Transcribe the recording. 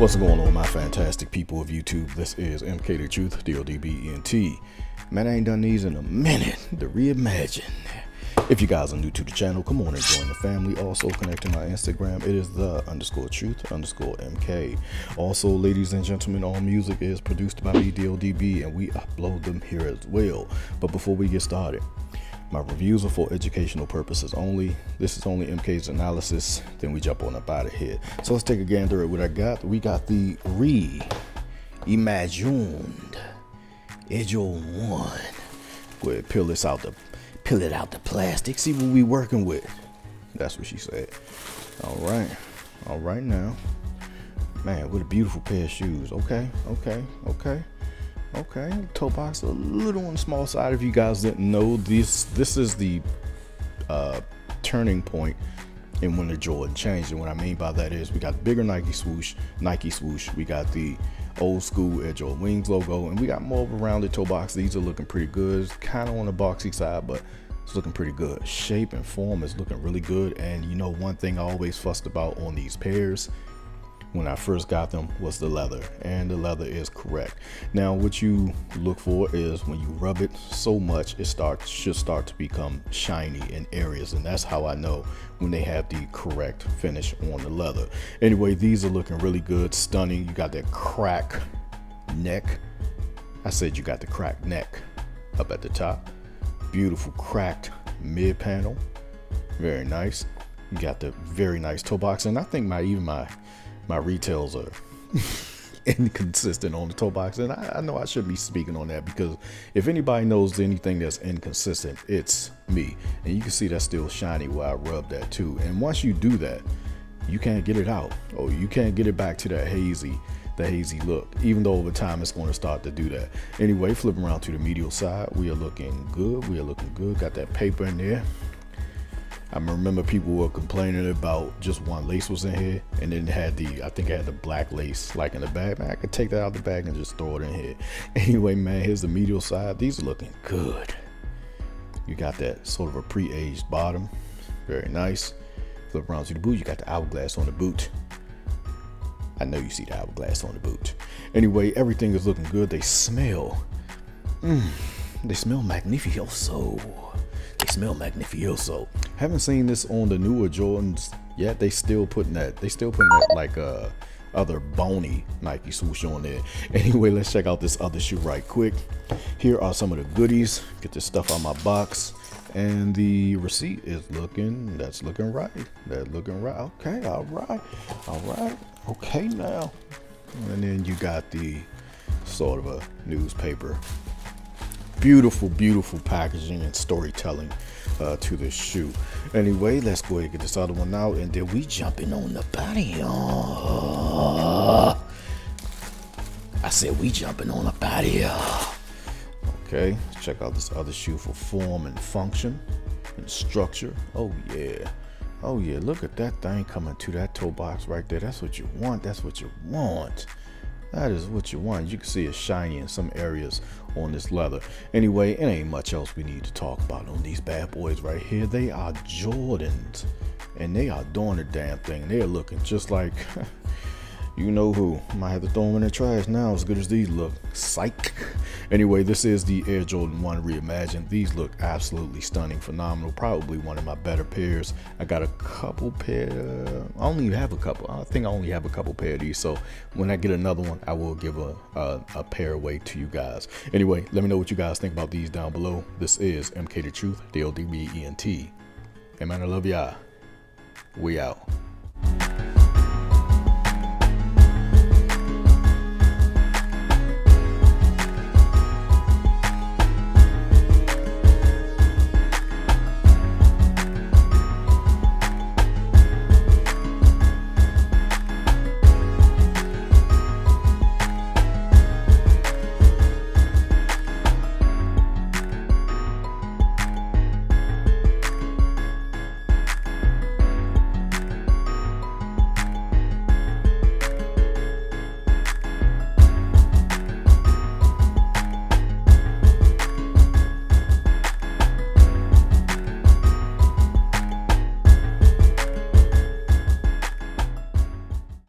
What's going on, my fantastic people of YouTube? This is MK the Truth, DODBENT. Man, I ain't done these in a minute. The Reimagine. If you guys are new to the channel, come on and join the family. Also connect to my Instagram. It is the_truth_MK. Also, ladies and gentlemen, all music is produced by me, DODB, and we upload them here as well. But before we get started, my reviews are for educational purposes only. This is only MK's analysis. Then we jump on up out of here. So let's take a gander at what I got. We got the Reimagined Edgel 1. Go ahead, peel it out the plastic. See what we working with. That's what she said. All right now. Man, what a beautiful pair of shoes. Okay. Toe box a little on the small side. If you guys didn't know, this is the turning point in when the Jordan changed. And what I mean by that is we got the bigger Nike swoosh. We got the old school Air Jordan Wings logo, and we got more of a rounded toe box. These are looking pretty good. It's kind of on the boxy side, but it's looking pretty good. Shape and form is looking really good. And you know, one thing I always fussed about on these pairs when I first got them was the leather, and the leather is correct. Now what you look for is when you rub it so much, it should start to become shiny in areas, and that's how I know when they have the correct finish on the leather. Anyway, these are looking really good, stunning. You got that crack neck. I said you got the crack neck up at the top. Beautiful cracked mid panel, very nice. You got the very nice toe box, and I think my retails are inconsistent on the toe box, and I know I shouldn't be speaking on that, because if anybody knows anything that's inconsistent, it's me. And you can see that's still shiny where I rubbed that too. And once you do that, you can't get it out, or you can't get it back to that hazy look, even though over time it's going to start to do that. Anyway, flipping around to the medial side, we are looking good. Got that paper in there. I remember people were complaining about just one lace was in here, and then I think it had the black lace like in the bag. Man, I could take that out the bag and just throw it in here. Anyway, man, here's the medial side. These are looking good. You got that sort of a pre-aged bottom, very nice. Flip around to the boot. You got the hourglass on the boot. I know you see the hourglass on the boot. Anyway, everything is looking good. They smell magnificioso. They smell magnificioso. Haven't seen this on the newer Jordans yet. They still putting that like other bony Nike swoosh on there. Anyway, let's check out this other shoe right quick. Here are some of the goodies. Get this stuff out of my box, and the receipt is looking right. Okay, all right. Okay now. And then you got the sort of a newspaper. Beautiful packaging and storytelling to this shoe. Anyway, let's go ahead and get this other one out, and then we jumping on the body. I said we jumping on the body. Okay, let's check out this other shoe for form and function and structure. Oh yeah, look at that thing coming to that toe box right there. That's what you want. That is what you want. You can see it's shiny in some areas on this leather. Anyway, it ain't much else we need to talk about on these bad boys right here. They are Jordans, and they are doing the damn thing. They're looking just like you know who. Might have to throw them in the trash now, as good as these look. Psych. Anyway, this is the Air Jordan 1 Reimagined. These look absolutely stunning, phenomenal. Probably one of my better pairs. I got a couple pair. I only have a couple. I think I only have a couple pair of these. So when I get another one, I will give a pair away to you guys. Anyway, let me know what you guys think about these down below. This is MK the Truth, DODBENT. Hey man, I love y'all. We out.